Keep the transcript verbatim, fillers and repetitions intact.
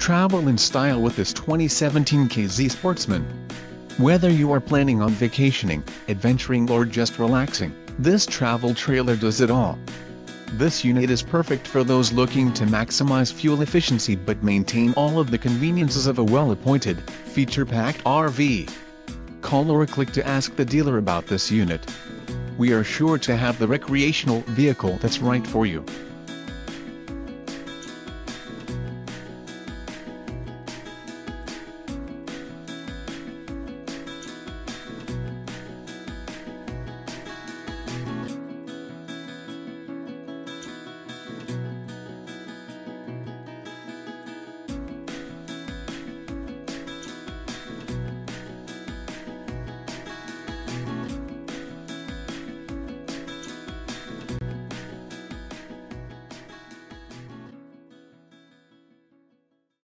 Travel in style with this twenty seventeen K Z Sportsman. Whether you are planning on vacationing, adventuring or just relaxing, this travel trailer does it all. This unit is perfect for those looking to maximize fuel efficiency but maintain all of the conveniences of a well-appointed, feature-packed R V. Call or click to ask the dealer about this unit. We are sure to have the recreational vehicle that's right for you.